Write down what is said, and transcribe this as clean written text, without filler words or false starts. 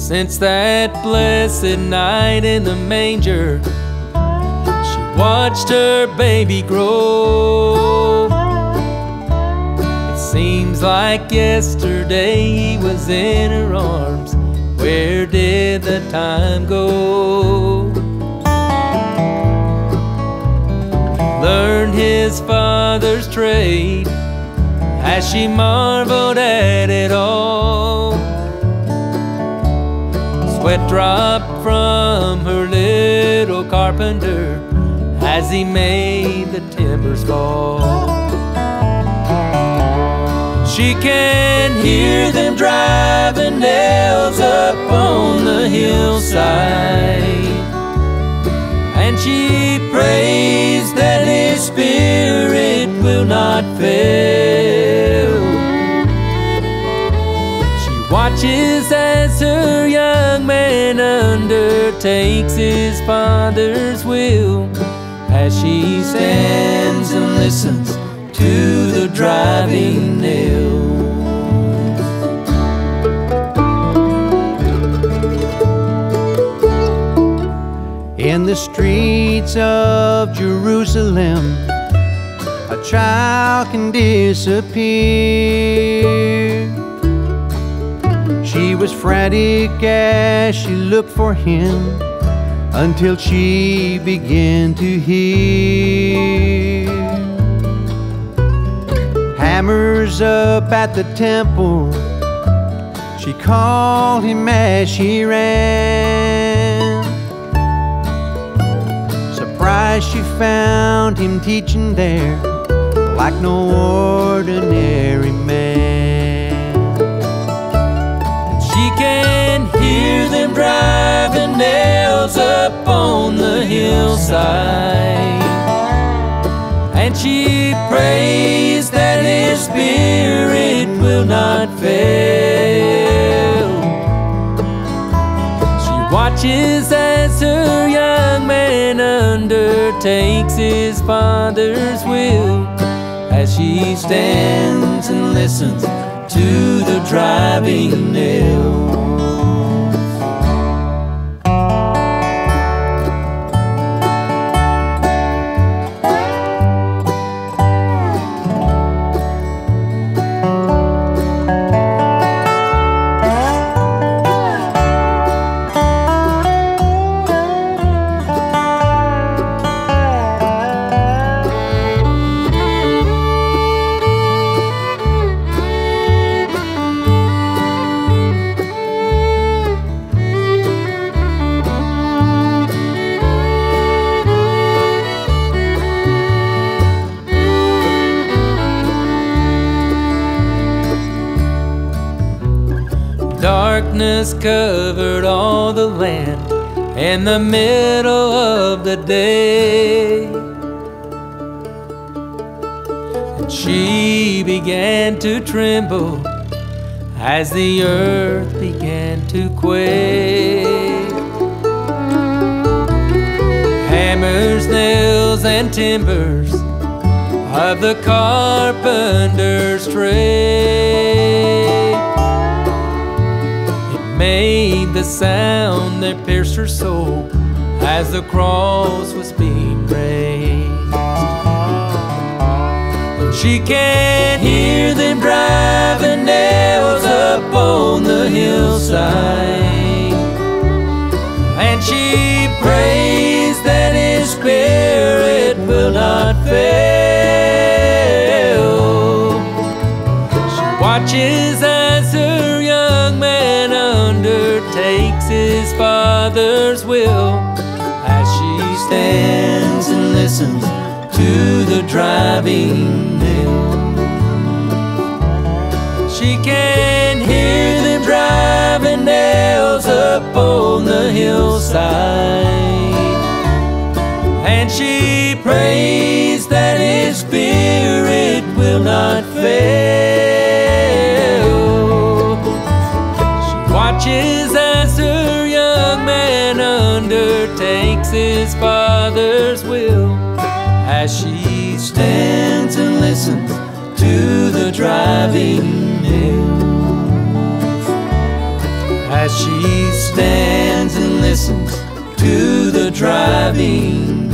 Since that blessed night in the manger, she watched her baby grow. It seems like yesterday he was in her arms. Where did the time go? Learned his father's trade as she marveled at it all. Sweat dropped from her little carpenter as he made the timbers fall. She can hear them driving nails up on the hillside, and she prays that his spirit will not fail. She watches as her young man undertakes his father's will, as she stands and listens to the driving nails. In the streets of Jerusalem, a child can disappear. She was frantic as she looked for him until she began to hear hammers up at the temple. She called him as she ran. Surprised, she found him teaching there like no ordinary man. And she can hear them driving nails up on the hillside, and she prays that his spirit will not fail. She watches as her young man undertakes his father's will, as she stands and listens to the driving nails. Darkness covered all the land in the middle of the day, and she began to tremble as the earth began to quake. Hammers, nails, and timbers of the carpenter's trade made the sound that pierced her soul as the cross was being raised. She can hear them driving nails up on the hillside, and she prays that his spirit will not fail. She watches as her young man undertakes his father's will, as she stands and listens to the driving nails. She can hear them driving nails up on the hillside, and she prays that his spirit will not fail. She watches as her young man undertakes his father's will, as she stands and listens to the driving nails. as she stands and listens to the driving